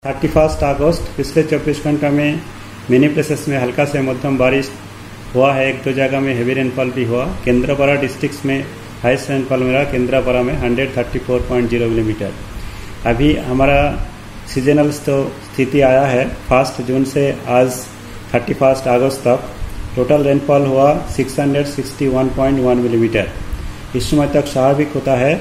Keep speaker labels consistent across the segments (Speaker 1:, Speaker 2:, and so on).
Speaker 1: 31 अगस्त पिछले 24 घंटा में मेनी प्लेसेस में हल्का से मध्यम बारिश हुआ है। एक दो जगह में हेवी रेनफॉल भी हुआ। केंद्रापड़ा डिस्ट्रिक्ट में हाईएस्ट रेनफॉल मिला केंद्रापड़ा में 134.0 मिलीमीटर। अभी हमारा सीजनल स्थिति आया है 1 जून से आज 31 अगस्त तक। टोटल रेनफॉल हुआ 661.1 मिलीमीटर। इस समय तक स्वाभाविक होता है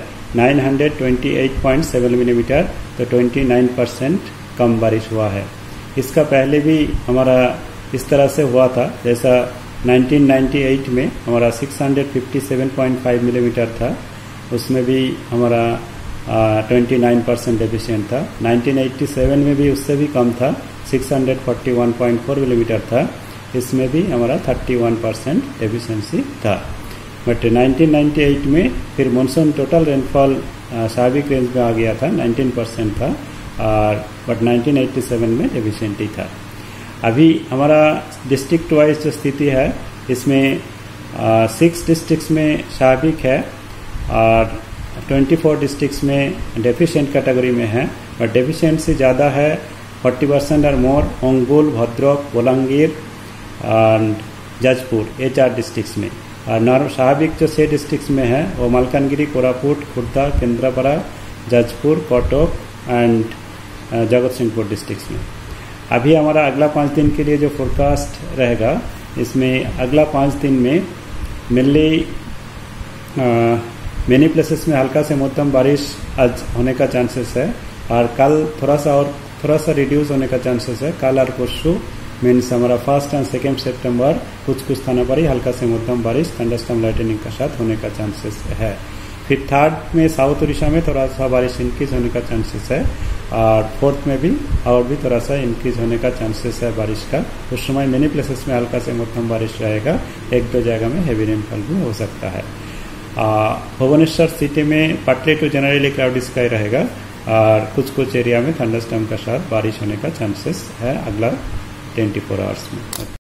Speaker 1: 928.7 मिलीमीटर, तो 29% कम बारिश हुआ है। इसका पहले भी हमारा इस तरह से हुआ था, जैसा 1998 में हमारा 657.5 मिलीमीटर था, उसमें भी हमारा 29% डेफिशिएंट था। 1987 में भी उससे भी कम था, 641.4 मिलीमीटर था, इसमें भी हमारा 31% डेफिशिएंसी था। बट 1998 में फिर मानसून टोटल रेनफॉल स्वाभाविक रेंज में आ गया था, 19% था, और बट 1987 में डेफिशिएंटी था। अभी हमारा डिस्ट्रिक्ट वाइज जो स्थिति है, इसमें 6 डिस्ट्रिक्ट्स में स्वाभाविक है और 24 डिस्ट्रिक्ट्स में डेफिशिएंट कैटेगरी में है। बट डेफिशिएंसी ज़्यादा है 40% और मोर ओंगोल, भद्रक, बोलांगीर और जाजपुर, ये 4 डिस्ट्रिक्ट्स में। और स्वाभाविक जो 6 डिस्ट्रिक्ट्स में है वो Malkangiri, Koraput, Khurda, Kendrapara, Jajpur, Cuttack and Jagatsinghpur districts में। अभी हमारा अगला 5 दिन के लिए जो फोरकास्ट रहेगा, इसमें अगला 5 दिन में मेनली मेनी प्लेसेस में हल्का से मध्यम बारिश आज होने का चांसेस है, और कल थोड़ा सा रिड्यूस होने का चांसेस है। कल और परसों मीन्स हमारा 1 और 2 सितंबर कुछ स्थानों पर ही हल्का से मध्यम बारिश थंडरस्टॉर्म लाइटनिंग के साथ होने का चांसेस है। फिर 3rd में साउथ उड़ीसा में थोड़ा सा बारिश इंक्रीज होने का चांसेस है, और 4th में भी और भी थोड़ा सा इंक्रीज होने का चांसेस है बारिश का। उस समय मेनी प्लेसेस में हल्का से मध्यम बारिश रहेगा, एक दो जगह में हेवी रेनफॉल भी हो सकता है। भुवनेश्वर सिटी में partly to generally cloudy sky रहेगा, और कुछ एरिया में थंडरस्टॉर्म के साथ बारिश होने का चांसेस है अगला 24 आवर्स में।